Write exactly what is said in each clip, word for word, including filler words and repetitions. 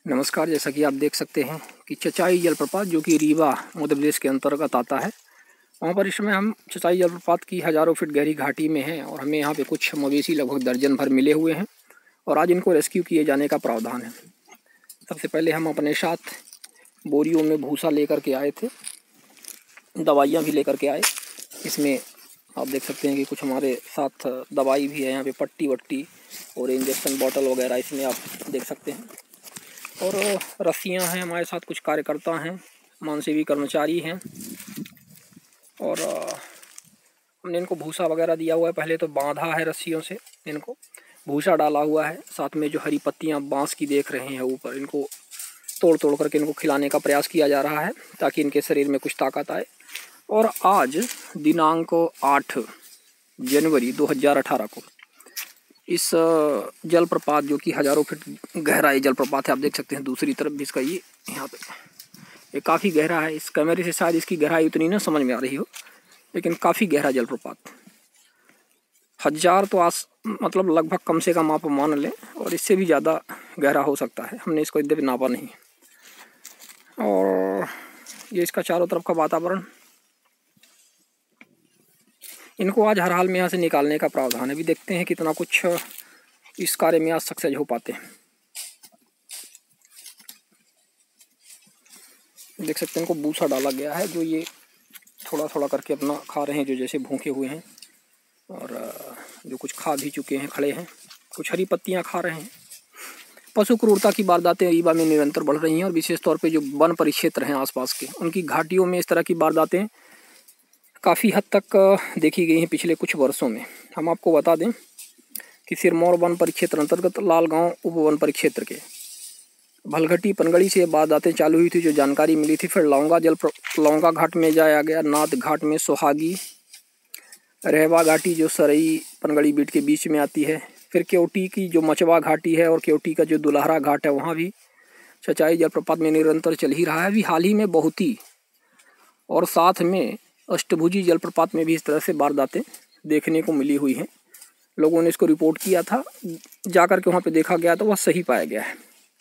नमस्कार। जैसा कि आप देख सकते हैं कि चचाई जलप्रपात जो कि रीवा मध्य प्रदेश के अंतर्गत आता है, वहाँ पर इस समय हम चचाई जलप्रपात की हज़ारों फीट गहरी घाटी में हैं और हमें यहाँ पे कुछ मवेशी लगभग दर्जन भर मिले हुए हैं और आज इनको रेस्क्यू किए जाने का प्रावधान है। सबसे पहले हम अपने साथ बोरियों में भूसा लेकर के आए थे, दवाइयाँ भी लेकर के आए। इसमें आप देख सकते हैं कि कुछ हमारे साथ दवाई भी है, यहाँ पे पट्टी वट्टी और इंजेक्शन बॉटल वगैरह इसमें आप देख सकते हैं। और रस्सियाँ हैं, हमारे साथ कुछ कार्यकर्ता हैं, मानसेवी कर्मचारी हैं और हमने इनको भूसा वगैरह दिया हुआ है। पहले तो बांधा है रस्सियों से, इनको भूसा डाला हुआ है, साथ में जो हरी पत्तियाँ बांस की देख रहे हैं ऊपर, इनको तोड़ तोड़ करके इनको खिलाने का प्रयास किया जा रहा है ताकि इनके शरीर में कुछ ताकत आए। और आज दिनांक आठ जनवरी दो हज़ार अठारह को इस जलप्रपात जो कि हज़ारों फीट गहराई जलप्रपात है, आप देख सकते हैं दूसरी तरफ भी इसका ये यहाँ पे ये काफ़ी गहरा है। इस कैमरे से शायद इसकी गहराई उतनी ना समझ में आ रही हो, लेकिन काफ़ी गहरा जलप्रपात, हज़ार तो आस मतलब लगभग कम से कम आप मान लें, और इससे भी ज़्यादा गहरा हो सकता है। हमने इसको इधर नापा नहीं। और ये इसका चारों तरफ का वातावरण, इनको आज हर हाल में यहाँ से निकालने का प्रावधान है। अभी देखते हैं कितना कुछ इस कार्य में आज सक्सेस हो पाते हैं। देख सकते हैं इनको भूसा डाला गया है, जो ये थोड़ा थोड़ा करके अपना खा रहे हैं, जो जैसे भूखे हुए हैं, और जो कुछ खा भी चुके हैं खड़े हैं, कुछ हरी पत्तियाँ खा रहे हैं। पशु क्रूरता की वारदातें रीवा में निरंतर बढ़ रही हैं और विशेष तौर पे जो वन परिक्षेत्र हैं आसपास के, उनकी घाटियों में इस तरह की वारदातें काफ़ी हद तक देखी गई हैं पिछले कुछ वर्षों में। हम आपको बता दें कि सिरमौर वन परिक्षेत्र अंतर्गत लालगांव उप वन परिक्षेत्र के भलघटी पनगड़ी से वारदातें चालू हुई थी, जो जानकारी मिली थी। फिर लौंगा जल लौंगा घाट में जाया गया, नाद घाट में सोहागी, रहवा घाटी जो सरई पनगड़ी बीट के बीच में आती है, फिर केवटी की जो मचवा घाटी है और केवटी का जो दुल्हरा घाट है, वहाँ भी चचाई जलप्रपात में निरंतर चल ही रहा है। अभी हाल ही में बहुती और साथ में अष्टभुजी जलप्रपात में भी इस तरह से वारदातें देखने को मिली हुई हैं। लोगों ने इसको रिपोर्ट किया था, जाकर के वहाँ पे देखा गया तो वह सही पाया गया है।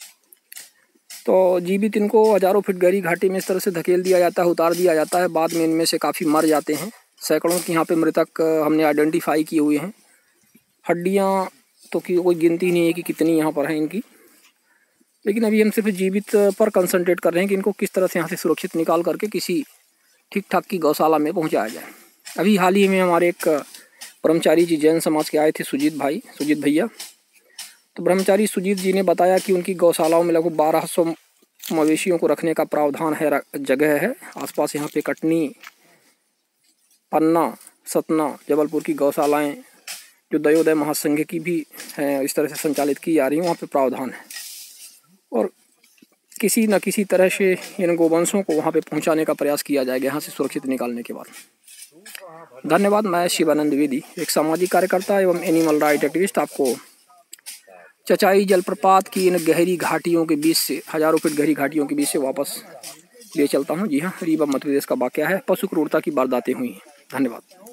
तो जीवित इनको हज़ारों फीट गहरी घाटी में इस तरह से धकेल दिया जाता है, उतार दिया जाता है। बाद में इनमें से काफ़ी मर जाते हैं। सैकड़ों की यहाँ पे मृतक हमने आइडेंटिफाई किए हुए हैं। हड्डियाँ तो की कोई गिनती नहीं है कि कितनी यहाँ पर हैं इनकी, लेकिन अभी हम सिर्फ जीवित पर कंसंट्रेट कर रहे हैं कि इनको किस तरह से यहाँ से सुरक्षित निकाल करके किसी ठीक ठाक की गौशाला में पहुंचाया जाए। अभी हाल ही में हमारे एक ब्रह्मचारी जी जैन समाज के आए थे, सुजीत भाई सुजीत भैया। तो ब्रह्मचारी सुजीत जी ने बताया कि उनकी गौशालाओं में लगभग बारह सौ मवेशियों को रखने का प्रावधान है, जगह है आसपास। यहाँ पे कटनी, पन्ना, सतना, जबलपुर की गौशालाएँ जो दयोदय महासंघ की भी हैं, इस तरह से संचालित की जा रही हैं, वहाँ पे प्रावधान है। और किसी न किसी तरह से इन गोवंशों को वहाँ पे पहुँचाने का प्रयास किया जाएगा यहाँ से सुरक्षित निकालने के बाद। धन्यवाद। मैं शिवानंद द्विवेदी, एक सामाजिक कार्यकर्ता एवं एनिमल राइट एक्टिविस्ट, आपको चचाई जलप्रपात की इन गहरी घाटियों के बीच से, हज़ारों फीट गहरी घाटियों के बीच से वापस ले चलता हूँ। जी हाँ, रीवा मध्य प्रदेश का वाक़या है। पशु क्रूरता की वारदातें हुई हैं। धन्यवाद।